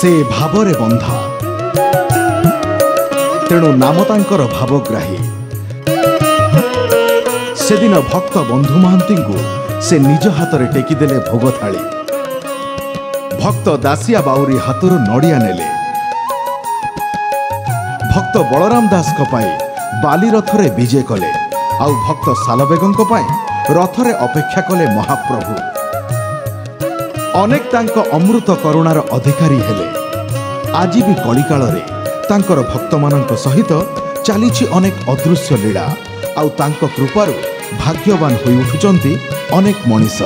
से भावरे बंधा तेणु नाम तांकर भावग्राही। से दिन भक्त बंधु महांती को से निज हाथ में टेकीदेले भोग थाली। भक्त दासिया बाउरी हाथरू नड़िया नेले। भक्त बलराम दास बाली रथरे विजय कले। आउ भक्त सालबेगों रथरे अपेक्षा कले महाप्रभु। अनेक तांको अमृत करुणार अधिकारी हेले। आज भी कलिकाल रे तांकर भक्त मानक सहित चलीछि अनेक अदृश्य लीला। आउ तांको कृपारु भाग्यवान होई उठुचंती अनेक मनीष।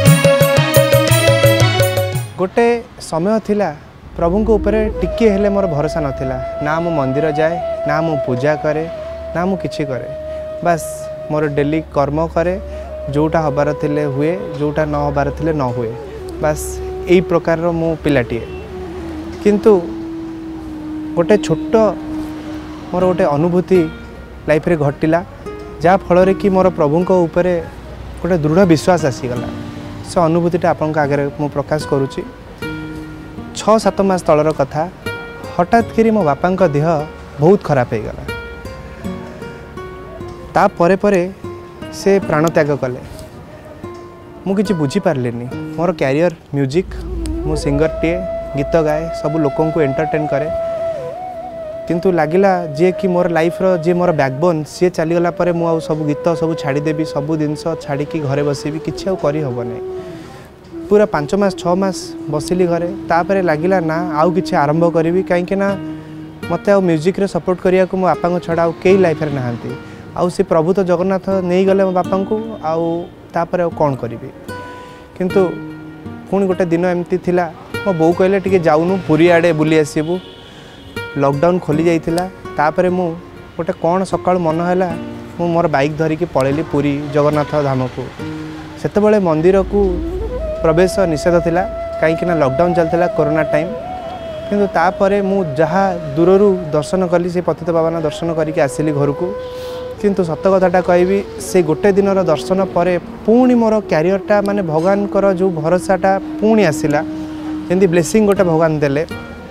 गोटे समय थिला प्रभु को ऊपर टिके हेले मोर भरोसा नथिला। ना मु मंदिर जाए, ना मु पूजा करे, ना मु किछि करे। बस मोर डेली कर्म करे, जोटा हबार थिले हुए, जोटा न हबार थिले न हुए। बस यही प्रकार मु पिलाटीए। किंतु गोटे छोट मोर गोटे अनुभूति लाइफ रे घटिला, जहाँ फल कि मोर प्रभु को ऊपर गोटे दृढ़ विश्वास आसीगला। से अनुभूतिटा आपन आगे मु प्रकाश करुच्ची। 6-7 मास तलर कथा। हठात करी मो बापा देह बहुत खराब हो गला। ता परे परे से प्राण त्याग कले। मु किछि बुझी पारलिनी। मोर कैरियर म्यूजिक, मु सिंगर टे, गीत गाए, सब लोकों को एंटरटेन करे। किंतु लागिला जे कि मोर लाइफ रो जे मोर बैकबोन सी चलीगला परे मु आ सब गीत सब छाड़ीदेवी, सब जिनस छाड़ी घरे बसबी, किछि आ करी हबो नै। पूरा 5 मास 6 मास बसिली घरे। तापर लागिला ना आउ किछि आरंभ करी, कहीं ना मत आ म्यूजिक रे सपोर्ट करिया को मो बापा को छड़ा कई लाइफ रे नहांती। आउ से प्रभु तो जगन्नाथ नहीं गले मो बापा को, आउ तापर कौन करी। किंतु पुणी गोटे दिन एमती थिला, मो बो कहले टिके जाउनु पुरी आड़े बुली आसीबू। लॉकडाउन खोली जाइथिला। तापर मु गोटे कौन सकाळ मन हैला, मु मोर बाइक धरिकी पळेली पुरी जगन्नाथ धाम को। सेतेबेले मंदिर को प्रवेश निषेध थिला, कहीं ना लॉकडाउन चलता कोरोना टाइम। किंतु तापरे मु जहाँ दूररू दर्शन कली, से पतित पावन दर्शन करके आसिली घर को। किंतु सत कथाटा कहबी, से गोटे दिन दर्शन पर पुणी मोर क्यारियरटा माने भगवान जो भरोसाटा पुणी आसला। जमी ब्लेसिंग गोटे भगवान देले,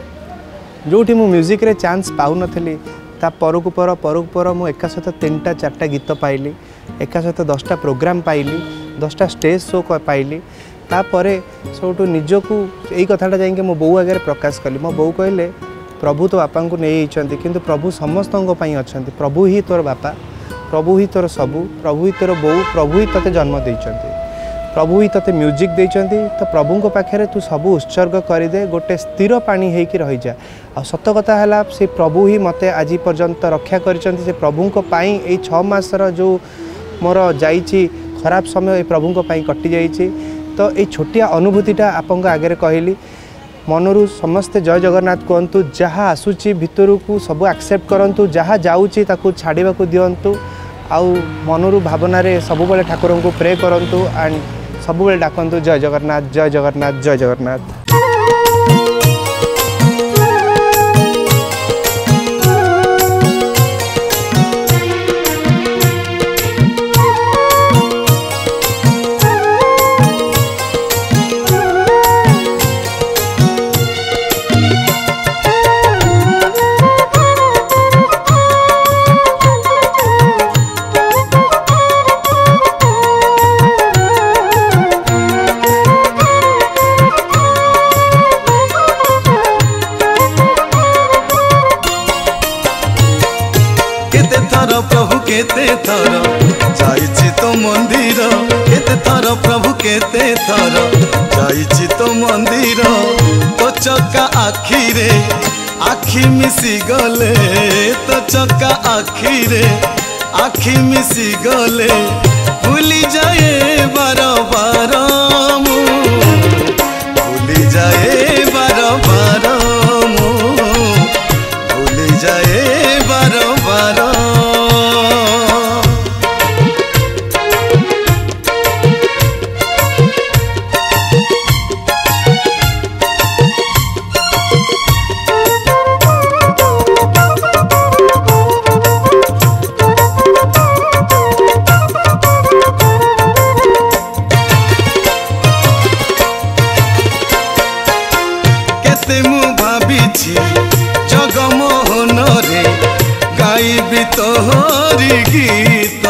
जोठी मु म्यूजिक रे चांस पाउ नथली, ता परकु पर मु एका सहित 3-4टा गीत पाइली, एका सहित 10टा प्रोग्राम पाइली, 10टा स्टेज शो पाइली। तापरे सबुठु निजकू यही कथाटा जाइए मो बो आगे प्रकाश कली। मो बो कहले प्रभु तो बापा को नहीं आइछंती, किंतु प्रभु समस्त अच्छा। प्रभु ही तोर बापा, प्रभु ही तोर सबू, प्रभु ही तोर बो, प्रभु ही तते जन्म देइछंती, प्रभु ही तते म्यूजिक देइछंती। तो प्रभु को पाखे तू सबू उत्सर्ग करदे, गोटे स्थिर पानी होकर रही जा। आ सत कथा है से प्रभु ही मते आज पर्यंत रक्षा करिछंती। से प्रभु को पाई ए 6 मासर जो मोर जाइछि खराब समय ए प्रभु को पाई कटि जाइछि। तो ये छोटिया अनुभूतिटा आपन आगे कहली। मनरू समस्ते जय जगन्नाथ कहतु, जहाँ आसूची भितर को सब एक्सेप्ट करंतु, जहाँ जाऊँगी ताकू छाड़ा को दिंतु। आउ मनरू भावना सब बेले ठाकुर को प्रे करंतु एंड सब बेले डाकंतु जय जगन्नाथ, जय जगन्नाथ, जय जगन्नाथ। प्रभु केते थर जाइछि तो मंदिर, केते थर प्रभु केते थर जाइछि तो मंदिर। तो चका आखी रे आखी मिसी गले, तो चका आखी रे आखी मिसी गले। भूली जाए बार बार मु, भूली जाए बार बार मु, भूली जाए बार बार। तोहरी गीत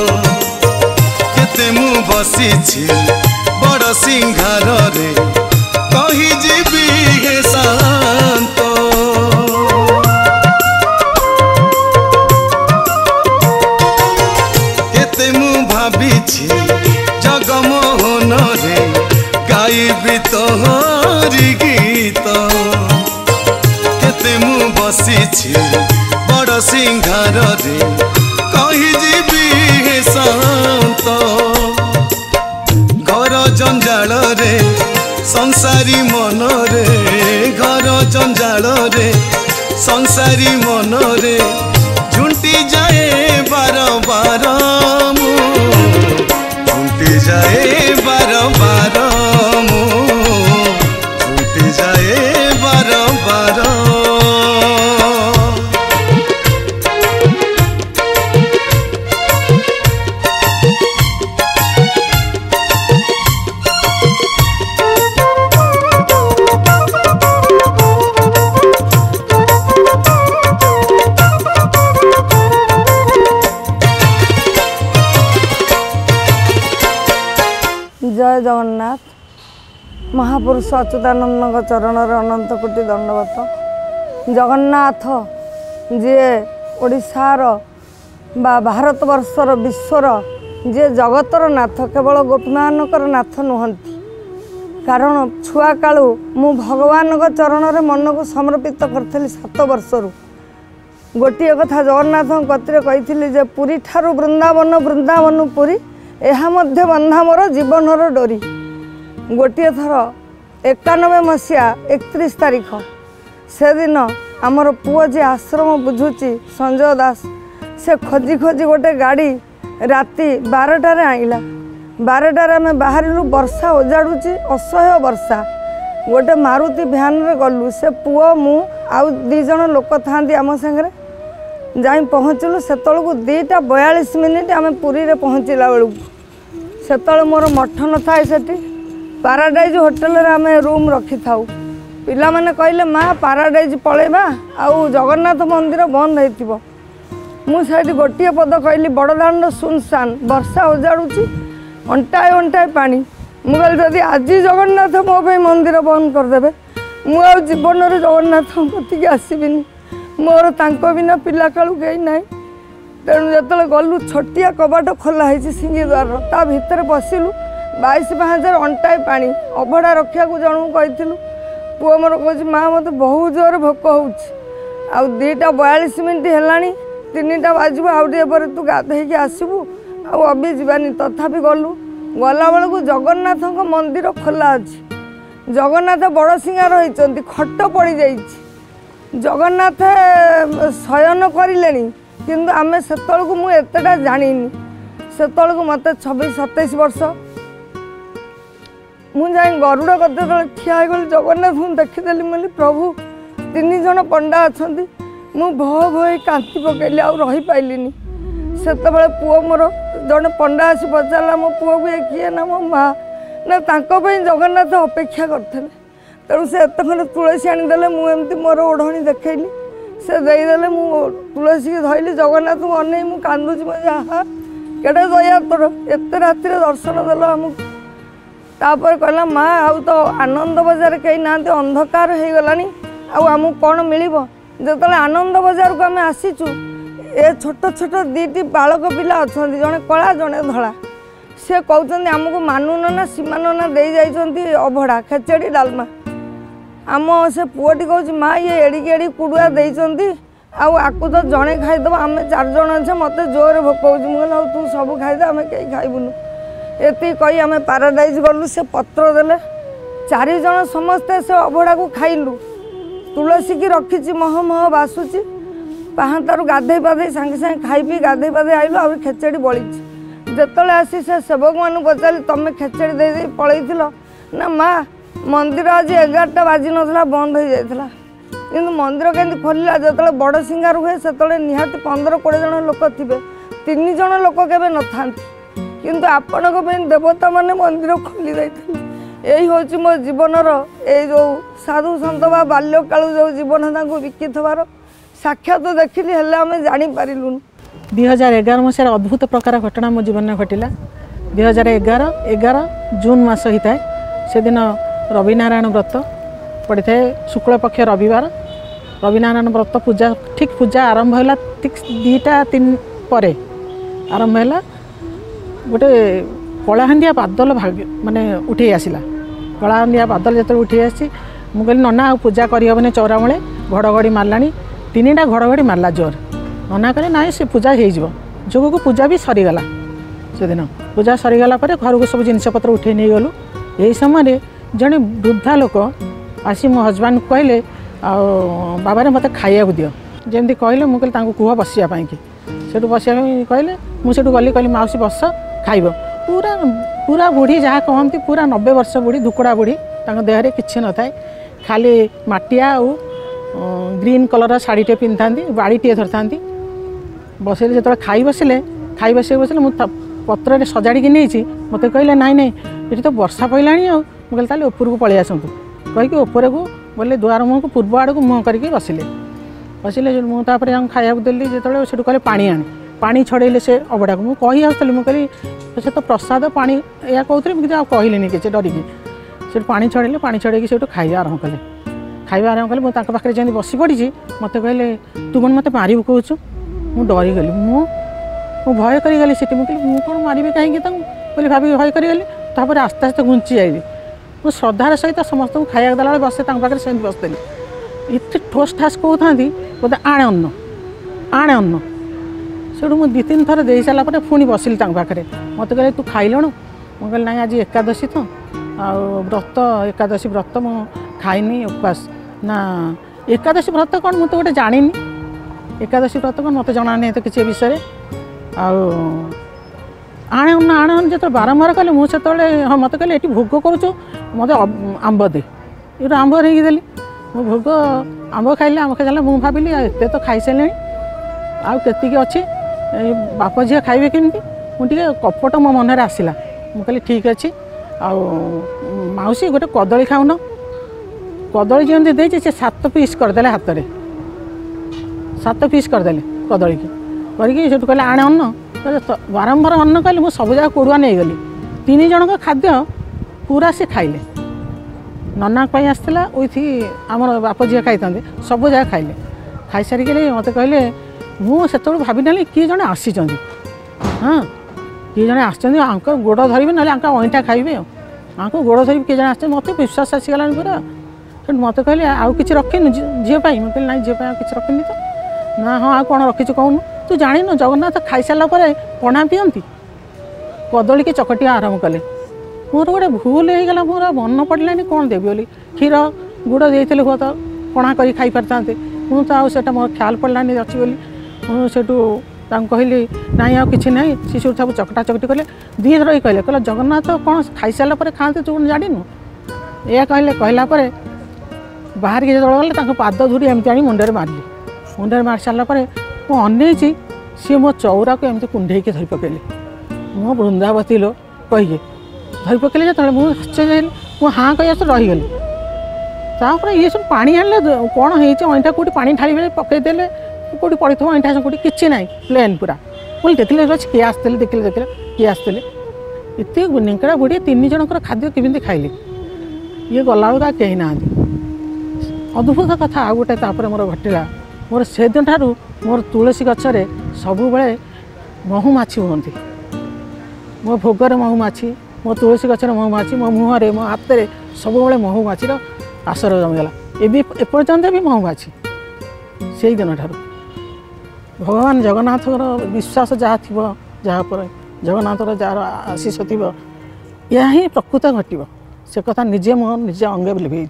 केते मु बसिछि बड़ सिंहार रे कही जीवी हे शांत केते मु भाबिछि जगमोहन रे गाइबी तोहरी गीत केते मु बसिछि बड़ सिंहार रे कही जीवी हे शांत घर जंजाल रे संसारी मन रे घर जंजाल रे संसारी मन रे झुंटी जाए बार बार मु झुंटी जाए बार बार मु झुंटी जाए बार बार जय जगन्नाथ महापुरुष अच्युतानंद चरण अनंत कोटि दंडवत जगन्नाथ जी ओडिशार बा भारत वर्षर विश्वर जी जगतर नाथ केवल गोपीमानकर नाथ नुहंती कारण छुआ कालू मु भगवान चरण में मन को समर्पित करी 7 वर्षर गोटे कथा जगन्नाथ कतिरे कही जे पुरी ठारू वृंदावन वृंदावन पुरी यह मध्य बंधा मोर जीवनर डोरी गोटे थर 91 मसीहा 31 तारीख से दिन आमर पुओ जे आश्रम बुझुची संजय दास से खोजी खोजी गोटे गाड़ी राति 12टार आईला 12टार आम बाहर वर्षा ओजाड़ुची असह्य वर्षा गोटे मारुति भ्यान रे गलु से पुओ मु आउ 2 जन लोक था आम सागर जाई पहुँचलु से 2:42 मिनिट आम पुरी रे पहुँचला बेलू से मोर मठ न थाए सेठी पाराडाइज होटेल रे आम रूम रखी थाउ पिला माने कहले माँ पाराडाइज पलैबा आउ जगन्नाथ मंदिर बंद होइतिबो मु सेठी गोटिए पद कहली बड़दाण्ड सुनसान वर्षा ओजाड़ुची अंटाए अंटाए पानी मु कहली जदि आज जगन्नाथ मो पे मंदिर बंद करदेबे मु आ जीवन रे जगन्नाथ कतिके आसीबिनी मोर तांको बिना पिला कालू कहीं ना तेणु जो गलु छोटिया कबाट खोलाई सिंगी द्वार ता भितर पशिलु 22,000 अंटाए पानी अभड़ा रखा जन कही पुओ मोर कह माँ मत बहुत जोर भोक हो 2:42 मिनिट है 3टा बाजू आउे तू गाधे आसबू आबी जानी तथापि गलु गला बेलू जगन्नाथ मंदिर खोला अच्छी जगन्नाथ बड़ सिंगार होती खट पड़ जा जगन्नाथ शयन करें किंतु आम से मुझेटा जानी से मत 26-27 वर्ष मुझे गरुड़ कत ठिया गली जगन्नाथ मुझे देखीदेली मुझे प्रभु 3 जन पंडा अच्छा मु भय भय कांति पकईली आ रही पाइलिनी से पुओ मोर जड़े पंडा आसी पचारा मो पुओ को किए ना मो माँ ना जगन्नाथ अपेक्षा करते तेणु से एत खंड तुलसी आनीदे मुझे मोर ओढ़णी देखली से देदेले मु तुलसी की धरली जगन्नाथ को अने मु कांदुची महा केटे दया तोर एत राति दर्शन देल आमको तापर कहला माँ आउ तो आनंद बजार कहीं ना अंधकार हो गलानी आमको कौन मिल जो आनंद बजार को आम आसीचु ए छोट छोट 2टी बालक पिला अच्छा जड़े कला जड़े धला सी कहते आमको मानुन ना सीमानना दे जाइए अभड़ा खेचेड़ी डालमा आम से पुओटी कह माँ ये एड़िकी एड़ी कुड़ुआ देती आकु तो जड़े खाईदेव आम 4 जन अच्छे मत जोर भोक हो तू सब खाईदे आम कहीं खाइबुनु ये कही आम पाराडाइज गलु से पत्र देले 4 जन समस्ते से अभड़ा को खाइलु तुलसी की रखी मह मह बासुची पाहांतारू गाधे पाधे सांगे सांगे खाई पी गाधे पाधे आइलु आ खेचेड़ी बड़ी जिते आसी से सेवक मान पचारि तुम खेचेड़ी दे पलई ना माँ मंदिर आज 11टा बाजी नाला बंद हो जाता कि मंदिर केमती खोलला जो बड़ सिंगार हुए से निहाती 15-20 जन लोक थे 3 जन लोक के न था किंतु आपण देवता माने मंदिर खोली देते यही हूँ मो जीवनर ये जो साधु सत बा बाल्यकाल जो जीवन विकी थवार साक्षात देखिली हेल्ले आम जानी पारिलुनु। 2011 मसीहार अद्भुत प्रकार घटना मो जीवन में घटला 2011 जून मास होता है से दिन रविनारायण व्रत पड़ी था शुक्ल पक्ष रविवार रविनारायण व्रत पूजा ठीक पूजा आरंभ है ठीक 2-3 पर आरंभ है गोटे कलाहांडिया बादल भाग्य माने उठे आसला कलाहांडिया बादल जो उठे आसी मुझे कहली नना पूजा करहबनी चौरामूले घड़घड़ी मारला 3टा घड़घड़ी मारला जोर नना कहले ना से पूजा हो जो पूजा भी सरीगला से दिन पूजा सरीगला घर को सब जिनपतर उठे नहीं गलु यही समय जड़े वृद्धा लोक आसी मो हजबैंड को कहले बाबा रे मते खाइया दियो जमी कहले मुझे कह बसापी कि से बसापी कहले मुझे गली कहली माउसी बस खाइब पूरा पूरा बुढ़ी जहाँ कहती पूरा 90 वर्ष बुढ़ी दुकड़ा बुढ़ी देहरे किसी न थाए खाली माटिया और ग्रीन कलर शाढ़ीटे पिंधा बाड़ीटे धरी था बसले जो खाई बसिले बसिले मुझे पत्र सजाड़ी नहीं मत कहले नाई नाई ये तो वर्षा पड़ा मुझे उपरको पलि आसतु कहीकि उपरे को बोले दुआर मुँह को पूर्व आड़ को मुँह करके बसिले मुझे खाया देली जो से कहले पानी छड़े से अबड़ा को मुझे आसली मुझे से तो प्रसाद पानी या कहते मुझे कहली कि डरिकी से पानी छड़े से खाଇବା आरंभ कले खाଇବା आरंभ कले मुझे पाखे जमी बसी पड़ी मत कहले तू कौन मत मारू कहूँ मु डरीगली मु भय करी से मुझे कौन मारि कहीं बोली भाविक भय करी तापर आस्ते आस्ते घुंची जाइली मु श्रद्धार सहित समस्त खाया देला बसे पाखे से बसदेली इतने ठोस ठास कहते बोधे आणे अन्न से मुझे 2-3 थर दे सारापर पुणी बसिली पाखे मत कहले तू खाइलु मुझे कहली ना आज एकादशी तो व्रत एकादशी व्रत मु खाइनी उपवास ना एकादशी व्रत कौन मुझे गोटे जानी एकादशी व्रत कौन मत जना नहीं तो किसी विषय आणे अन्न जो बारंबार कले मुझे हाँ मत कहले ये भोग करुचु मत आंब दे ये आंब नहीं देली मो भोग आंब खाइले आंब खाई मुझे भाविली एत तो खाई सारे आती अच्छी बाप झी खाइबे केमती मुझे कपट मो मन आसला मुझे कहली ठीक अच्छे मौसी गोटे कदली खाऊन कदली जमी देती से 7 पीस करदे हाथ में 7 पीस करदे कदली की करके कहले आणे अन्न बारंबार अन्न कहले मुझे सब जगह कोड़ुआ नहीं गली 3 जन खाद्य पूरा से खाइले नना आसला उथी आम बाप झी खाई था सब जगह खाइले खाई सारिक मत कहले मुझे भावी ना किए जड़े आसी हाँ किए जड़े आंक गोड़ धरवे ना अईटा खाइबे गोड़ धर किए जड़े मत विश्वास आसीगला पूरा मत कहले आउ कि रखिनु झीपाई मैं कहली ना झीपाई कि रखिनी तो ना हाँ कौन रखीचु कहूनु तू जान जगन्नाथ खाई सारा पणा पिंती कदली की चकटी आरंभ कले मोर गोटे भूल होगा मोर मन पड़ानी कौन देवी बोली क्षीर गुड़ देते हुए तो पणा कर खाई पारि था मुझे तो आटा मोर ख्याल पड़ानी अच्छी बोली मुझे कहली नाई आ कि ना शिशु सब चकटा चकटी कले 2 थर कहले जगन्नाथ कौन खाई सारा खाते तू जानू या कहला बाहर के जो गले पाद धूरी एमती आनी मुंडे मारिली मार सारापर मुझे अनईची सी मो चौरा को एमती कुंडे धरी पकड़े मो वृंदावती लो कही धरी पकड़े जो मुझे आश्चर्य मुझे हाँ कही तो रहीगली तापर ये सब पानी आने कौन होईटा कौटी पानी ढाली पकईदे कौटी पड़ी थो अईटा कौटी किसी ना प्लेन पूरा बोले देखिले किए आसते देखिले किए आसते एत निंकड़ा बुढ़ी 3 जनकर खाद्य केमी खाइले ये गला बेलू कहीं ना अद्भुत कथा आ गोटे मोर घटला मोर से दिन ठारू मोर तुलसी गचरे सबु बेले महुमाछी हुंती मो भोगर महुमाछी मो तुलसी गचर महुमाछी मो मुहरे मो हाथ में सब बेले महुमाछीर आसर जमीगला एपर्यंत भी महुमाछी से दिन ठारू भगवान जगन्नाथ विश्वास जहाँ थी जहाँ पर जगन्नाथ जार आशीष थी यह ही प्रकृत घटव से कथा निजे मो निजे अंगे लिभे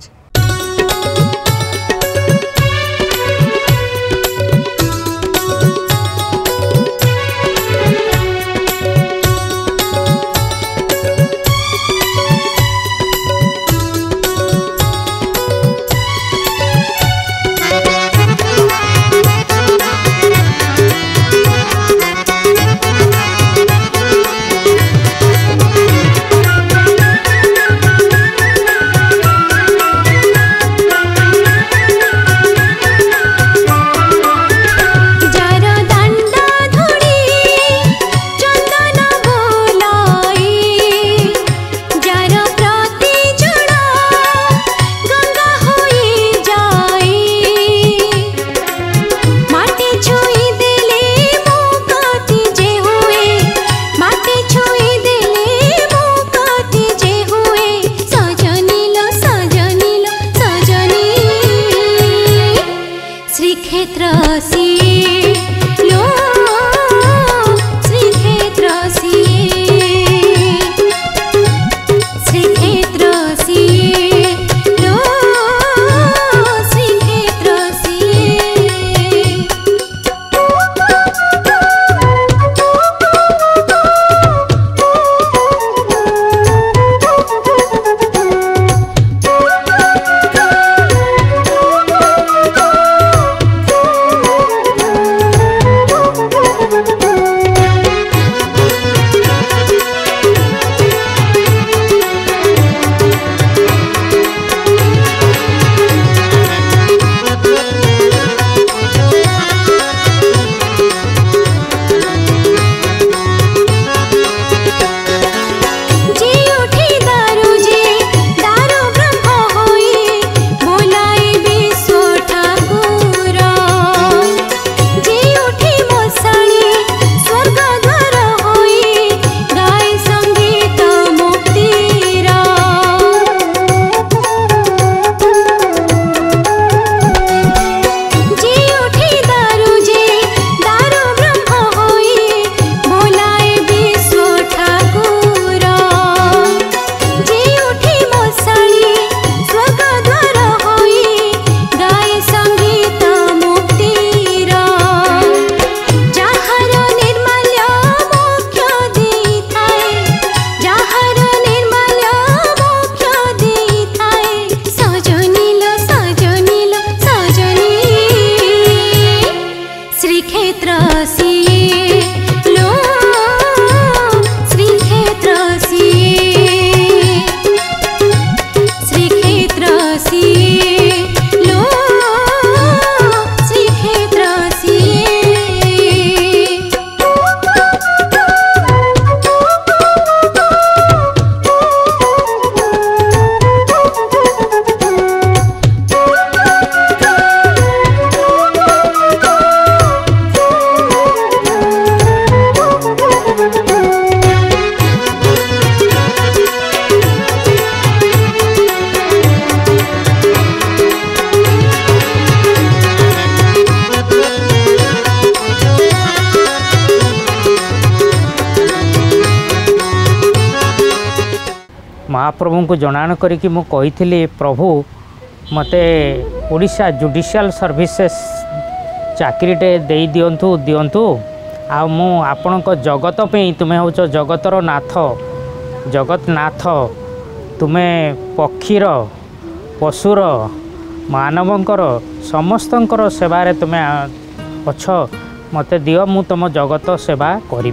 महाप्रभु को जनाण करी मु कही प्रभु मते ओडिशा जुडिशियल सर्विसेस चाकरीटे दे दिंतु दिंतु आ मु आपण जगत पे तुम्हें हूँ जगतर नाथ जगतनाथ तुम्हें पक्षीर पशुर मानवंकर समस्तंकर सेवारे तुम्हें अछ मते दियो मु तुम जगत सेवा करी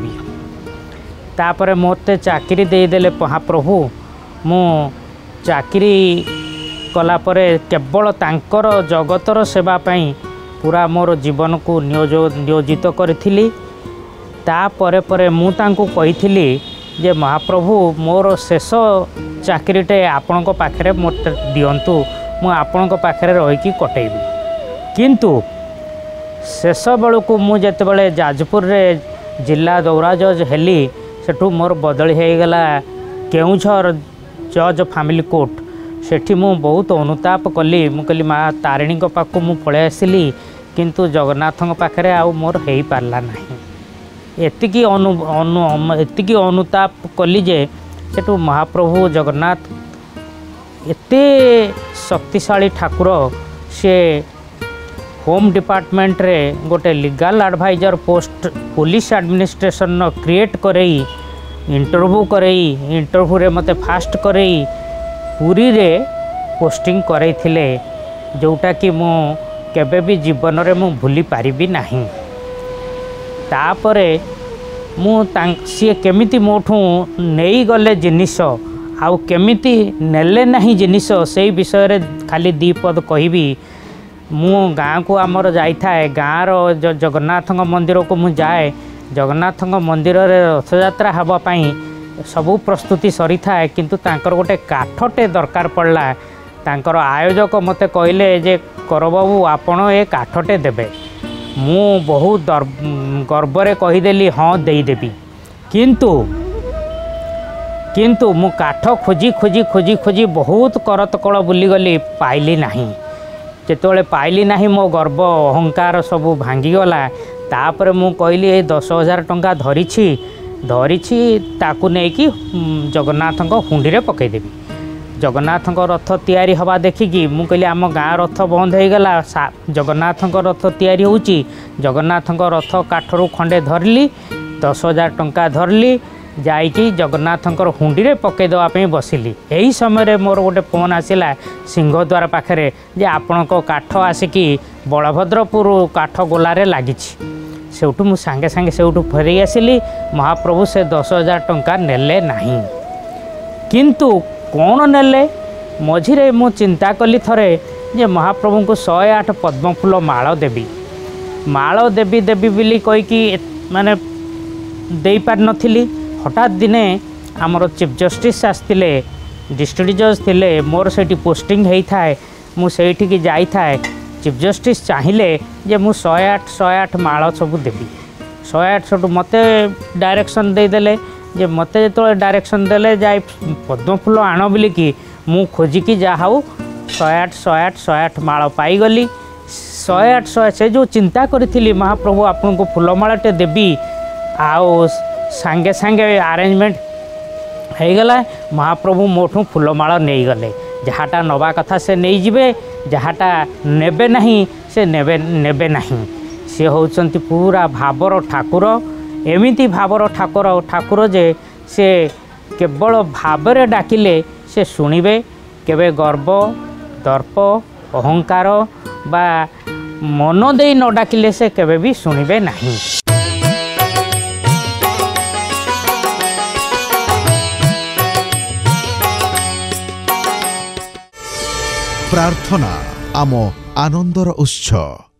तापर मते चाकरी देदेले महाप्रभु मु चाकरी कलापरे केवल तांकर जगतर सेवा पाई पूरा मोर जीवन को नियोजित करी तापर परे मु तांको कही जे महाप्रभु मोर शेष चाकरीटे आपण पाखे मत दिंतु मु आपण पाखे रहीकि कटेबी किंतु शेष बेलू मुझे जाजपुर रे जिला दौरा जज हेली सेठू मोर बदली होगला केउझर जज फैमिली कोर्ट सेठी मु बहुत अनुताप कली मु कहली माँ तारिणी पाखु मु पलि आसिली किंतु जगन्नाथ पाखे आउ मोर हो पारला नहीं एतिकी एतिकी अनुताप कली जे सेठू महाप्रभु जगन्नाथ एते शक्तिशाली ठाकुर से होम डिपार्टमेंट रे गोटे legal advisor post police administration create करई इंटरव्यू रे मते फास्ट करई पुरी रे पोस्टिंग करई थिले जोटा कि मु केबे भी जीवन रे मु भूली पारिबी नहीं तापरे मु सी केमिति मोठू नहीं गले जिनिस आउ केमिति नेले नहीं जिनिस से विषय रे खाली दी पद कहबी मु गाँ को आमर जाए गाँव जगन्नाथ मंदिर को मु जाए जगन्नाथ मंदिर रे रथयात्रा हवापाई सबू प्रस्तुति सरी थाए किंतु तांकर गोटे काठटे दरकार पड़ला तांकर आयोजक मते कहले जे कर बाबू आपण ए काठटे देबे मु बहुत गर्व कहीदेली हाँ देदेवी किंतु किंतु मु काठ खोजी खोजी खोजी खोजी बहुत करत कल बुलीगली पाइली नहीं जेतोले पाइली नहीं मो गर्व अहंकार सब भांगीगला तापर मु कहली ए 10,000 टंका धरिछि ताकू नेकी जगन्नाथ हुंडी रे पकईदेवी जगन्नाथ रथ तैयारी हवा देखिकी मु कहली आम गाँ रथ बंद हो गला जगन्नाथ रथ तैयारी होउची जगन्नाथ रथ काठरू खंडे धरली 10,000 टंका धरली जाइकी जगन्नाथ हुंडी रे पकई देवाई बसिली यही समय मोर गोटे फोन आसला सिंहद्वार पाखे जे आपण काठ आसिकी बलभद्रपुर काठ गोलारे लागिछि सेउठू मु सांगे सांगे सेउठू फेरी आसिली महाप्रभु से 10,000 टंका नेले नहीं किंतु कौन नेले मझिरे मु चिंता कली थरे जे महाप्रभु को 108 पद्मफूल माଳ देवी देवी बोली कहीकि माने दे पार नथिली हठात दिने आमर चीफ जस्टिस आसते डिस्ट्रिक्ट जज थिले मोर से पोस्टिंग होता है मुझे जाई थाए चीफ जस्टिस चाहिए जे मु 108 माଳ सब देवी 108 सब मते डायरेक्शन देदेले जे मते जो डायरेक्शन देले जाए पद्मफूल आण बोलिकी मु खोजिकी जहाँ 108 माଳ पाईगली 108 से जो चिंता करी महाप्रभु आपन को फूलमालाटे देवी आओ सांगे सांगे अरेंजमेंट हो गला महाप्रभु मोठू फूलमाला नहीं गले जहाँटा नवा कथा से नहीं जिबे जहाँटा नेबे नहीं से नेबे नहीं सी होउचंती पूरा भावर ठाकुर एमिति भावर ठाकुर जे से केवल भावरे डाकिले से शुणिबे केबे गर्व दर्प अहंकार बा मन दे न डाकिले से केबे भी शुणिबे नहीं। प्रार्थना आम आनंदर उत्स।